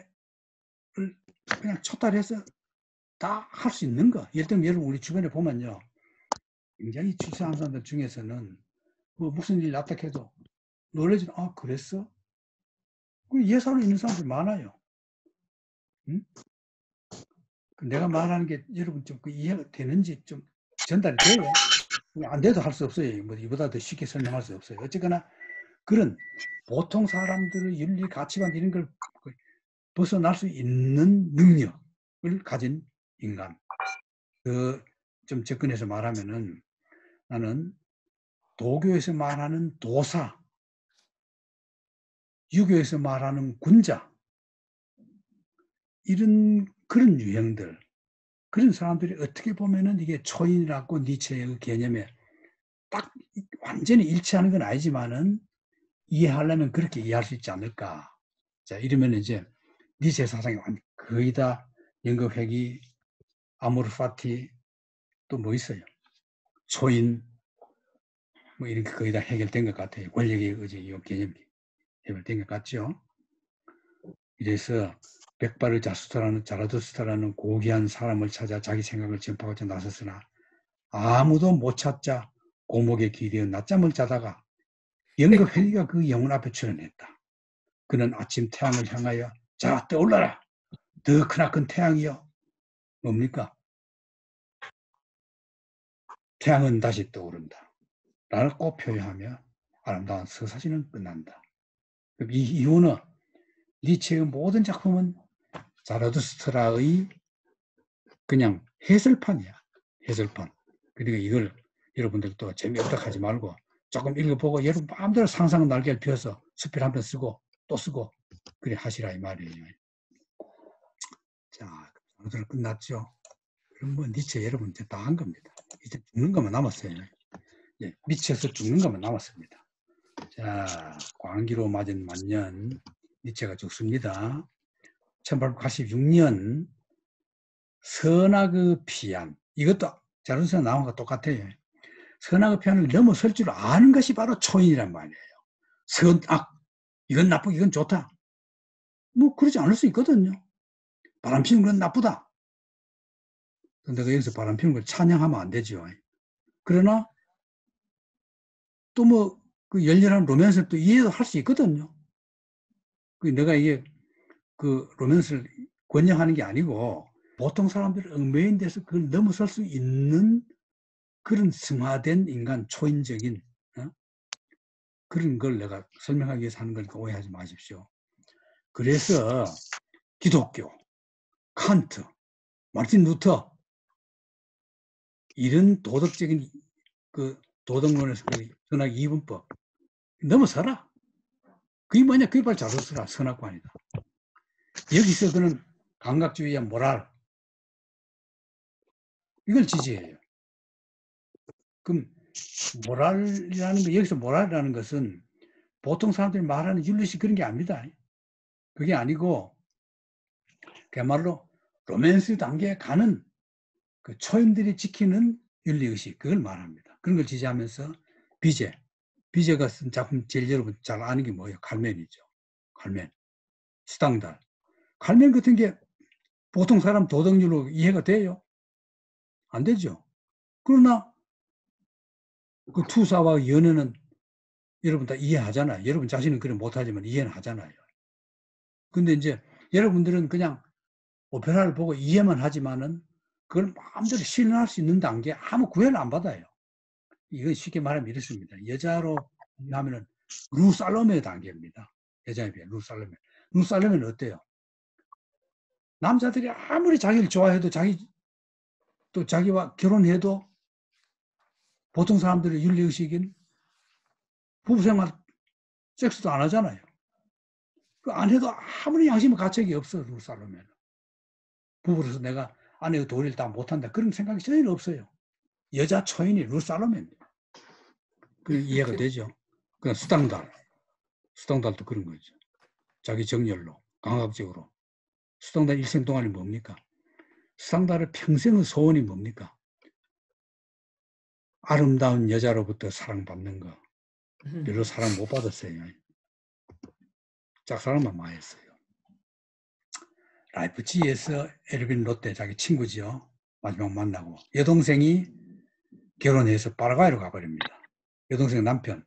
그냥 초달해서 다 할 수 있는 거. 예를 들면 여러분 우리 주변에 보면요. 굉장히 출세한 사람들 중에서는 뭐 무슨 일 났다 해도 놀라지는 아 그랬어? 그 예사로 있는 사람들 많아요. 응? 내가 말하는 게 여러분 좀 그 이해가 되는지 좀 전달이 돼요. 안 돼도 할 수 없어요. 뭐 이보다 더 쉽게 설명할 수 없어요. 어쨌거나 그런 보통 사람들의 윤리 가치관 이런 걸 벗어날 수 있는 능력을 가진 인간. 그 좀 접근해서 말하면은 나는 도교에서 말하는 도사, 유교에서 말하는 군자 이런 그런 유형들 그런 사람들이 어떻게 보면은 이게 초인이라고 니체의 개념에 딱 완전히 일치하는 건 아니지만은 이해하려면 그렇게 이해할 수 있지 않을까. 자 이러면 이제 니체 사상이 거의 다 연극회기, 아모르 파티 또 뭐 있어요. 초인 뭐 이렇게 거의 다 해결된 것 같아요. 권력의 의지 이 개념이 해결된 것 같죠. 이래서 백발을 자수타라는 자라도스타라는 고귀한 사람을 찾아 자기 생각을 전파하고자 나섰으나 아무도 못 찾자 고목에 기대어 낮잠을 자다가 영급 회의가 그 영혼 앞에 출현했다. 그는 아침 태양을 향하여 자 떠올라라. 더 크나큰 태양이여. 뭡니까? 태양은 다시 떠오른다. 라고 표현하며 아름다운 서사시는 끝난다. 이 이유는 니체의 모든 작품은 자라투스트라의 그냥 해설판이야. 해설판. 그러니까 이걸 여러분들도 재미없다 하지 말고 조금 읽어보고 여러분 마음대로 상상 날개를 펴서 수필 한 편 쓰고 또 쓰고 그래 하시라 이 말이에요. 자, 오늘 끝났죠. 그럼 뭐 니체 여러분 이제 다 한 겁니다. 이제 죽는 것만 남았어요. 예, 미쳐서 죽는 것만 남았습니다. 자, 광기로 맞은 만년 니체가 죽습니다. 천팔백팔십육 년 선악의 피안, 이것도 자료에서 나온 거 똑같아요. 선악의 피안을 넘어설 줄 아는 것이 바로 초인이란 말이에요. 선악, 이건 나쁘고 이건 좋다. 뭐 그러지 않을 수 있거든요. 바람 피는 건 나쁘다. 근데 여기서 바람 피는 걸 찬양하면 안 되죠. 그러나 또 뭐 그 열렬한 로맨스를 또 이해도 할 수 있거든요. 그 내가 이게 그 로맨스를 권장하는 게 아니고 보통 사람들이 얽매인 데서 그걸 넘어설 수 있는 그런 승화된 인간, 초인적인 어? 그런 걸 내가 설명하기 위해서 하는 거니까 오해하지 마십시오. 그래서 기독교, 칸트, 마르틴 루터 이런 도덕적인 그 도덕론에서 그 선악 이분법 넘어서라. 그게 뭐냐? 그게 바로 자로서라 선악관이다. 여기서 그는 감각주의와 모랄 이걸 지지해요. 그럼 모랄이라는 거, 여기서 모랄이라는 것은 보통 사람들이 말하는 윤리식 그런 게 아닙니다. 그게 아니고 그야말로 로맨스 단계에 가는 그 초인들이 지키는 윤리의식 그걸 말합니다. 그런 걸 지지하면서 비제, 비제가 쓴 작품 제일 여러분 잘 아는 게 뭐예요? 칼멘이죠. 칼멘, 스탕달. 칼멘 같은 게 보통 사람 도덕률로 이해가 돼요? 안 되죠. 그러나 그 투사와 연애는 여러분 다 이해하잖아요. 여러분 자신은 그래 못하지만 이해는 하잖아요. 근데 이제 여러분들은 그냥 오페라를 보고 이해만 하지만은 그걸 마음대로 실현할 수 있는 단계 아무 구애를 안 받아요. 이건 쉽게 말하면 이렇습니다. 여자로 하면은 루살로메 단계입니다. 여자에 비해 루살로메. 루살로메는 어때요? 남자들이 아무리 자기를 좋아해도 자기 또 자기와 결혼해도 보통 사람들의 윤리의식인 부부생활 섹스도 안 하잖아요. 그 안 해도 아무리 양심의 가책이 없어 루살로메는. 부부로서 내가 아내의 도리를 다 못한다 그런 생각이 전혀 없어요. 여자 초인이 루살로메입니다. 그 이해가 되죠. 그냥 수당달, 수당달도 그런 거죠. 자기 정열로 감각적으로. 수당달 일생 동안이 뭡니까? 수당달의 평생의 소원이 뭡니까? 아름다운 여자로부터 사랑받는 거. 별로 사랑 못 받았어요. 짝사랑만 많이 했어요. 라이프치히에서 에르빈 롯데 자기 친구죠. 마지막 만나고 여동생이 결혼해서 파라과이로 가버립니다. 여동생 남편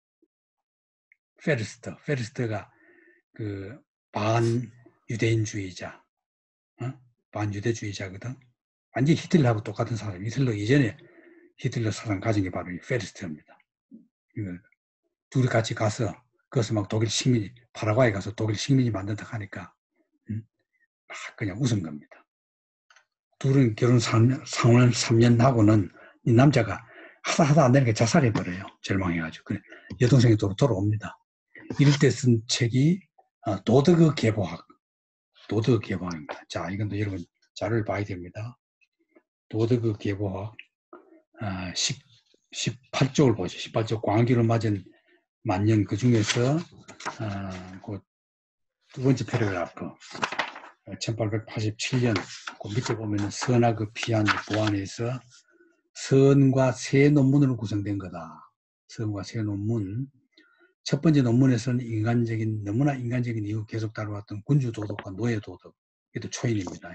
페르스터, 페르스터가 그 반유대인주의자, 어? 반유대주의자거든. 완전 히틀러하고 똑같은 사람. 히틀러 이전에 히틀러 사상 가진 게 바로 이 페르스터입니다. 둘이 같이 가서 거기서 막 독일 식민이 파라과이 가서 독일 식민이 만든다 하니까 음? 막 그냥 웃은 겁니다. 둘은 결혼 삼 년, 상혼 삼 년 하고는 이 남자가 하다 하다 안 되니까 자살해버려요. 절망해가지고. 그래, 여동생이 또 돌아옵니다. 이럴 때 쓴 책이 도덕의 계보학. 도덕의 계보학입니다. 자, 이건 또 여러분 자료를 봐야 됩니다. 도덕의 계보학 아, 십팔 쪽을 보죠. 십팔 쪽 광기로 맞은 만년 그 중에서 아, 그 두 번째 패러그래프 천팔백팔십칠 년 그 밑에 보면 선악의 피안을 보완해서 선과 세 논문으로 구성된 거다. 선과 세 논문. 첫 번째 논문에서는 인간적인, 너무나 인간적인 이유 계속 다뤄왔던 군주도덕과 노예도덕. 이것도 초인입니다.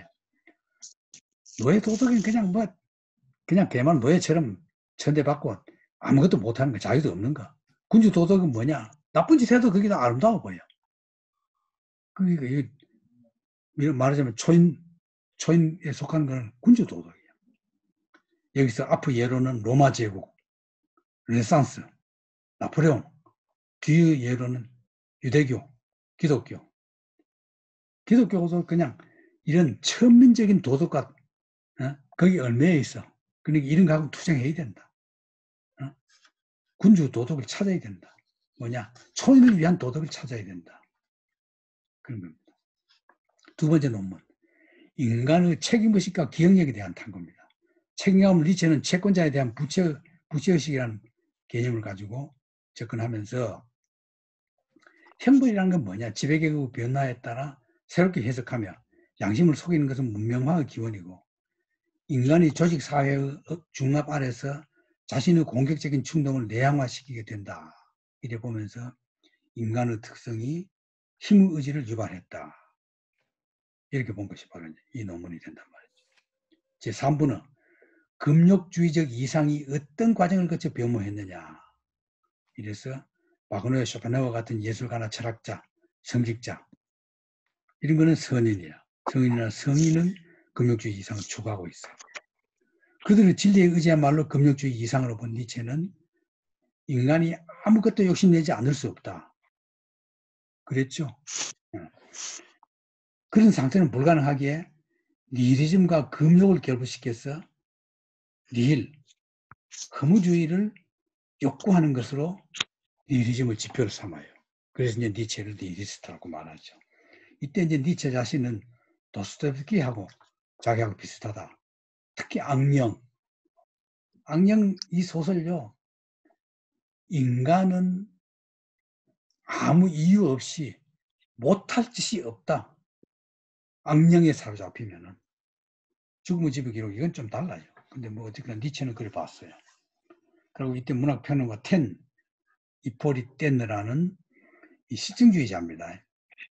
노예도덕은 그냥 뭐, 그냥 걔만 노예처럼 천대받고 아무것도 못하는 거, 자유도 없는 거. 군주도덕은 뭐냐? 나쁜 짓 해도 그게 다 아름다워 보여. 그러니까 이게 말하자면 초인, 초인에 속하는 것은 군주도덕이에요. 여기서 앞의 예로는 로마 제국, 르네상스, 나폴레옹, 뒤의 예로는 유대교, 기독교. 기독교도 그냥 이런 천민적인 도덕과 어? 거기 얽매여 있어. 그러니까 이런 거하고 투쟁해야 된다. 어? 군주 도덕을 찾아야 된다. 뭐냐? 초인을 위한 도덕을 찾아야 된다. 그런 겁니다. 두 번째 논문. 인간의 책임의식과 기억력에 대한 탐구입니다. 책임감을 니체는 채권자에 대한 부채, 부채의식이라는 개념을 가지고 접근하면서 형벌이라는 건 뭐냐? 지배계급 변화에 따라 새롭게 해석하며 양심을 속이는 것은 문명화의 기원이고 인간이 조직사회의 중압 아래서 자신의 공격적인 충동을 내향화시키게 된다. 이래 보면서 인간의 특성이 힘의 의지를 유발했다. 이렇게 본 것이 바로 이 논문이 된단 말이죠. 제삼 부는 금욕주의적 이상이 어떤 과정을 거쳐 변모했느냐. 이래서 바그너의 쇼펜하우어 같은 예술가나 철학자, 성직자 이런 거는 선인이야. 성인이나 성인은 금욕주의 이상을 추구하고 있어요. 그들의 진리에 의지한 말로 금욕주의 이상으로 본 니체는 인간이 아무것도 욕심내지 않을 수 없다. 그랬죠. 그런 상태는 불가능하기에 니힐리즘과 금욕을 결부시켜서 니힐, 허무주의를 욕구하는 것으로 니힐리즘을 지표를 삼아요. 그래서 이제 니체를 니힐리스트라고 말하죠. 이때 이제 니체 자신은 도스토옙스키하고 자기하고 비슷하다. 특히 악령. 악령 이 소설요. 인간은 아무 이유 없이 못할 짓이 없다. 악령에 사로잡히면은. 죽음의 집의 기록 이건 좀 달라요. 근데 뭐 어쨌거나 니체는 그걸 봤어요. 그리고 이때 문학평론가 텐 이포리 떼느라는 이 실증주의자입니다.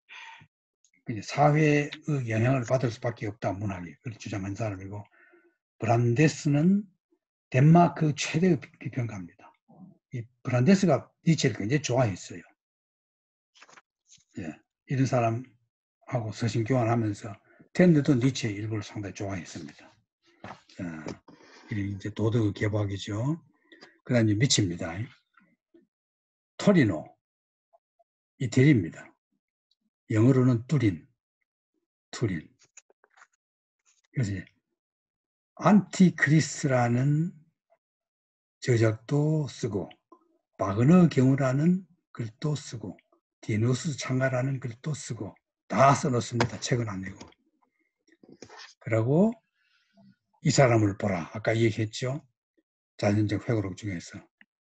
사회의 영향을 받을 수밖에 없다. 문학이. 그걸 주장한 사람이고 브란데스는 덴마크 최대의 비평가입니다. 이 브란데스가 니체를 굉장히 좋아했어요. 예, 이런 사람하고 서신 교환하면서 텐드도 니체의 일부를 상당히 좋아했습니다. 어, 이제 도덕의 개박이죠. 그 다음에 미치입니다. 토리노, 이태리입니다. 영어로는 뚜린, 투린. 그래서 안티크리스라는 저작도 쓰고 바그너 경우라는 글도 쓰고 디누스 창가라는 글도 쓰고 다 써놓습니다. 책은 안 내고. 그리고 이 사람을 보라. 아까 얘기했죠. 자연적 회고록 중에서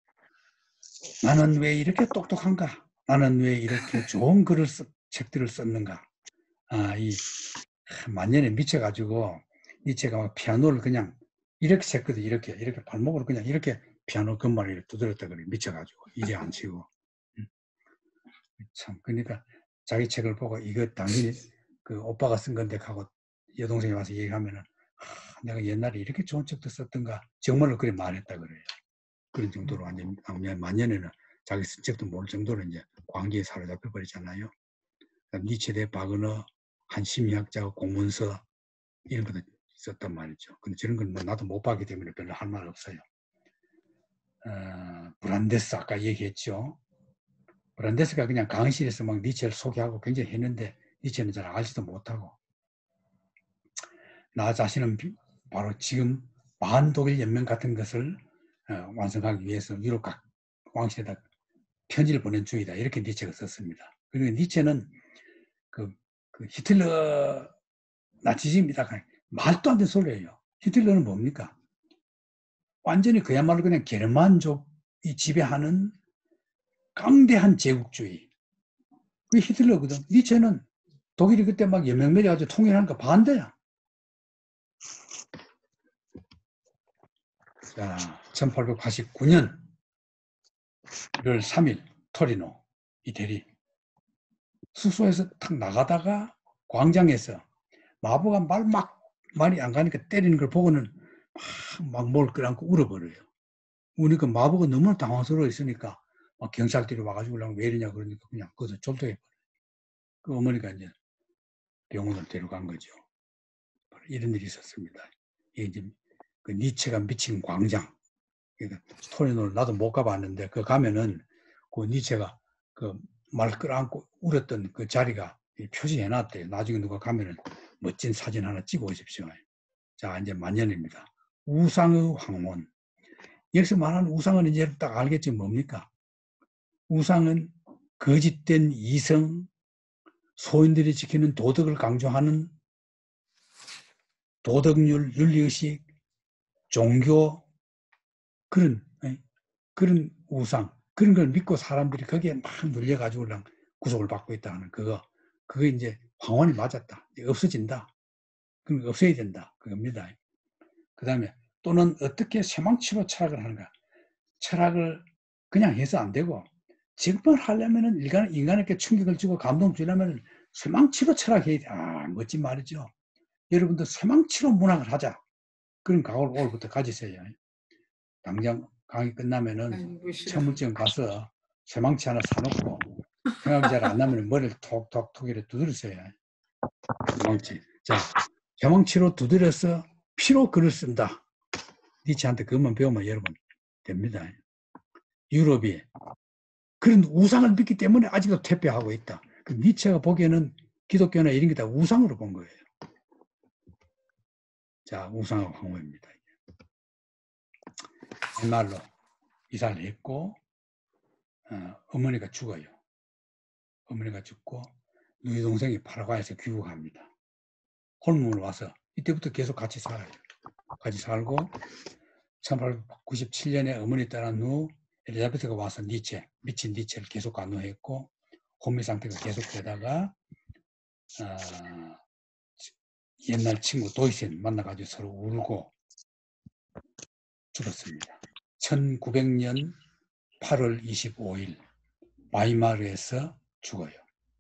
나는 왜 이렇게 똑똑한가? 나는 왜 이렇게 좋은 글을 쓰, 책들을 썼는가? 아, 이 만년에 미쳐가지고 니체가 막 피아노를 그냥 이렇게 쳤거든. 이렇게 이렇게 발목으로 그냥 이렇게 피아노 건반을 두드렸다 그래. 미쳐가지고 이제 안 치고. 음. 참 그러니까 자기 책을 보고 이거 당연히 그 오빠가 쓴 건데 하고 여동생이 와서 얘기하면은 아, 내가 옛날에 이렇게 좋은 책도 썼던가 정말로 그래 말했다 그래요. 그런 정도로 완전 만년에는 자기 쓴 책도 모를 정도로 이제 광기에 사로잡혀 버리잖아요. 니체 대 바그너 한 심리학자가 공문서 이런 것도 있었단 말이죠. 근데 저런 건 뭐 나도 못 봤기 때문에 별로 할 말 없어요. 어, 브란데스 아까 얘기했죠. 브란데스가 그냥 강의실에서 막 니체를 소개하고 굉장히 했는데 니체는 잘 알지도 못하고 나 자신은 바로 지금 반독일 연맹 같은 것을 어, 완성하기 위해서 유럽 각 왕실에다 편지를 보낸 중이다. 이렇게 니체가 썼습니다. 그리고 니체는 그, 그 히틀러 나치즘이다. 말도 안 되는 소리예요. 히틀러는 뭡니까? 완전히 그야말로 그냥 게르만족이 지배하는 강대한 제국주의. 그게 히틀러거든. 니체는 독일이 그때 막 연맹매려가지고 통일하는 거 반대야. 자, 천팔백팔십구 년 일월 삼 일 토리노 이태리 숙소에서 탁 나가다가 광장에서 마부가 말 막 말이 안 가니까 때리는 걸 보고는 막 뭘 끌안고 울어버려요. 우니까 마부가 너무나 당황스러워 있으니까 막 경찰들이 와가지고 왜 이러냐 그러니까 그냥 거기서 졸도해버려요. 그 어머니가 이제 병원을 데려간 거죠. 이런 일이 있었습니다. 이게 이제 그 니체가 미친 광장. 그러니까 토리노를 나도 못 가봤는데 그 가면은 그 니체가 그 말 끌어안고 울었던 그 자리가 표시해놨대요. 나중에 누가 가면은 멋진 사진 하나 찍어 오십시오. 자, 이제 만년입니다. 우상의 황혼. 여기서 말하는 우상은 이제 딱 알겠지 뭡니까? 우상은 거짓된 이성, 소인들이 지키는 도덕을 강조하는 도덕률, 윤리의식, 종교, 그런, 그런 우상, 그런 걸 믿고 사람들이 거기에 막 눌려가지고 구속을 받고 있다 하는 그거, 그거 이제 황혼이 맞았다. 없어진다. 그럼 없어야 된다. 그겁니다. 그 다음에 또는 어떻게 쇠망치로 철학을 하는가. 철학을 그냥 해서 안 되고, 직업을 하려면은 인간, 인간에게 충격을 주고 감동 주려면은 쇠망치로 철학해야 돼. 아, 멋진 말이죠. 여러분도 쇠망치로 문학을 하자. 그런 각오를 오늘부터 가지세요. 당장 강의 끝나면은 천문점 가서 쇠망치 하나 사놓고 생각이 잘 안 나면 머리를 톡톡톡 이렇게 두드리세요. 쇠망치. 자, 쇠망치로 두드려서 피로 글을 쓴다. 니체한테 그것만 배우면 여러분 됩니다. 유럽이 그런 우상을 믿기 때문에 아직도 퇴폐하고 있다. 그 니체가 보기에는 기독교나 이런 게 다 우상으로 본 거예요. 자, 우상의 황후입니다. 정말로 이사를 했고 어, 어머니가 죽어요. 어머니가 죽고 누이 동생이 파라과이에서 귀국합니다. 홀몸으로 와서 이때부터 계속 같이 살아요. 같이 살고 천팔백구십칠 년에 어머니 떠난 후 엘리자베트가 와서 니체, 미친 니체를 계속 간호했고 혼미 상태가 계속되다가 어, 옛날 친구 도이센 만나가지고 서로 울고 죽었습니다. 천구백 년 팔월 이십오일 바이마르에서 죽어요.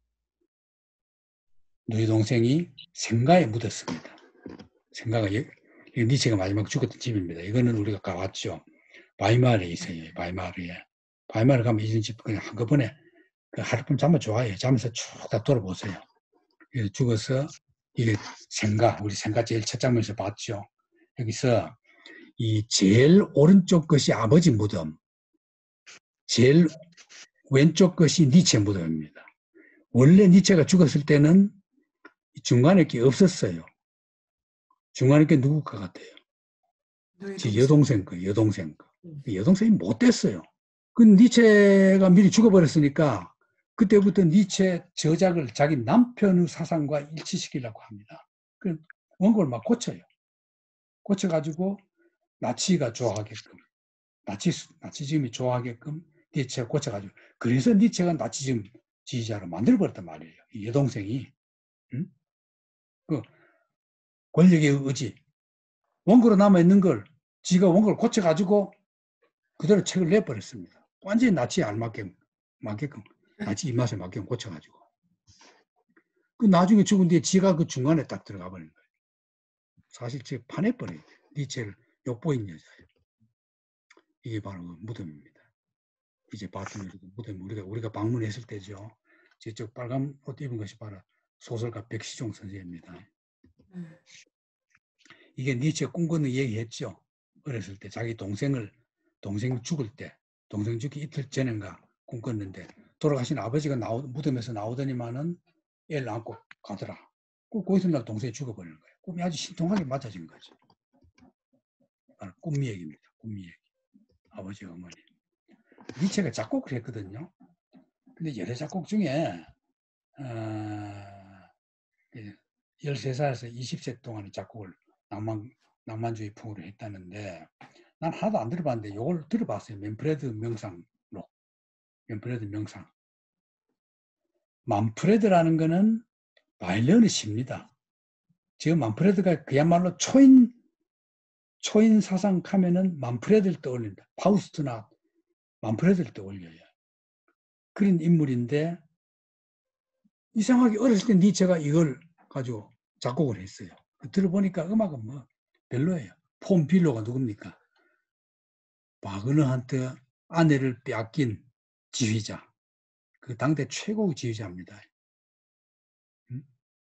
누이 동생이 생가에 묻었습니다. 생가가 니체가 마지막 죽었던 집입니다. 이거는 우리가 가봤죠. 바이마르에 있어요. 바이마르에. 바이마르 가면 이런 집 그냥 한꺼번에 그 하룻밤 잠을 좋아해요. 자면서 쭉 다 돌아보세요. 죽어서 이게 생가, 우리 생가 제일 첫 장면에서 봤죠. 여기서 이 제일 오른쪽 것이 아버지 무덤, 제일 왼쪽 것이 니체 무덤입니다. 원래 니체가 죽었을 때는 중간에 게 없었어요. 중간에 게 누구 것 같아요? 제 여동생 거, 여동생 거. 여동생이 못 됐어요. 그 니체가 미리 죽어버렸으니까 그때부터 니체 저작을 자기 남편의 사상과 일치시키려고 합니다. 그 원고를 막 고쳐요. 고쳐가지고 나치가 좋아하게끔, 나치, 나치즘이 좋아하게끔 니체가 고쳐가지고, 그래서 니체가 나치즘 지지자로 만들어버렸단 말이에요. 이 여동생이. 응? 그 권력의 의지. 원고로 남아있는 걸 지가 원고를 고쳐가지고 그대로 책을 내버렸습니다. 완전히 나치에 알맞게끔, 맞게끔, 나치 입맛에 맞게끔 고쳐가지고. 그 나중에 죽은 뒤에 지가 그 중간에 딱 들어가 버린 거예요. 사실 제 파내버려요. 니체를 욕보인 여자예요. 이게 바로 그 무덤입니다. 이제 봤던 무덤, 우리가, 우리가 방문했을 때죠. 저쪽 빨간 옷 입은 것이 바로 소설가 백시종 선생입니다. 이게 니체 꿈꾸는 얘기 했죠. 어렸을 때 자기 동생을, 동생 죽을 때, 동생 죽기 이틀 전인가 꿈꿨는데 돌아가신 아버지가 나오, 무덤에서 나오더니만은 애를 안고 가더라. 그 거기서 날 동생이 죽어버리는 거예요. 꿈이 아주 신통하게 맞아진 거죠. 꿈 얘기입니다. 꿈 얘기. 아버지, 어머니. 니체가 작곡을 했거든요. 근데 여러 작곡 중에 어, 열세 살에서 이십 세 동안 작곡을 낭만, 낭만주의 풍으로 했다는데 난 하나도 안 들어봤는데 이걸 들어봤어요. 맨프레드 명상록. 맨프레드 명상. 만프레드라는 거는 바이러니스입니다. 지금 만프레드가 그야말로 초인 초인 사상 하면은 만프레드를 떠올립니다. 파우스트나 만프레드를 떠올려요. 그런 인물인데 이상하게 어렸을 때 니체가 이걸 가지고 작곡을 했어요. 들어보니까 음악은 뭐 별로예요. 폰 빌로가 누굽니까? 바그너한테 아내를 빼앗긴 지휘자. 그 당대 최고 지휘자입니다. 음?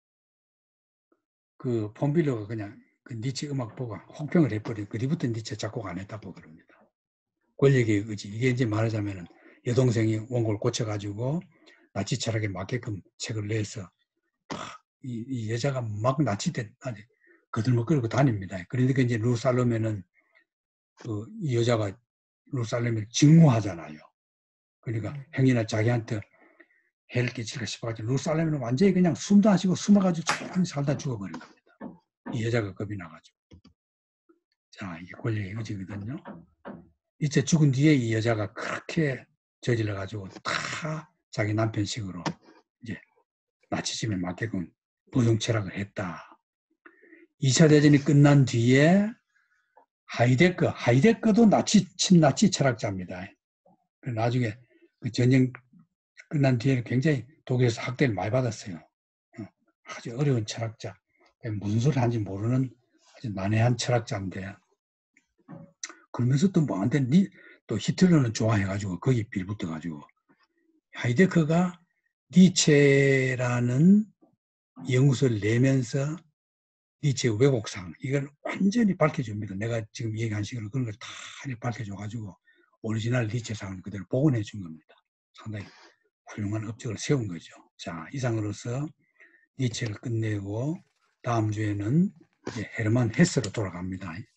그 폰빌로가 그냥 그 니체 음악 보고 혹평을 해버리고 그뒤부터 니체 작곡 안 했다고 그럽니다. 권력의 의지. 이게 이제 말하자면은 여동생이 원고를 고쳐가지고 나치 철학에 맞게끔 책을 내서 이, 이 여자가 막 나치된 아니 거들먹거리고 다닙니다. 그러니까 이제 루살롬에는 그 이 여자가 루살렘을 증오하잖아요. 그러니까 행위나 자기한테 해를 끼칠까 싶어가지고 루살렘은 완전히 그냥 숨도 안 쉬고 숨어가지고 조용히 살다 죽어버린 겁니다. 이 여자가 겁이 나가지고. 자, 이게 권력의 의지거든요. 이제 죽은 뒤에 이 여자가 그렇게 저질러가지고 다 자기 남편식으로 이제 나치즘에 맞게끔 부정 철학을 했다. 이 차 대전이 끝난 뒤에 하이데커, 하이데커도 나치, 친나치 철학자입니다. 나중에 그 전쟁 끝난 뒤에는 굉장히 독일에서 학대를 많이 받았어요. 아주 어려운 철학자. 무슨 소리 하는지 모르는 아주 난해한 철학자인데. 그러면서 또 뭐한테 또 히틀러는 좋아해가지고 거기 빌붙어가지고 하이데커가 니체라는 연구소를 내면서 니체 왜곡상 이걸 완전히 밝혀줍니다. 내가 지금 얘기한 식으로 그런 걸 다 밝혀줘가지고 오리지널 니체상을 그대로 복원해 준 겁니다. 상당히 훌륭한 업적을 세운 거죠. 자, 이상으로서 니체를 끝내고 다음 주에는 이제 헤르만 헤세로 돌아갑니다.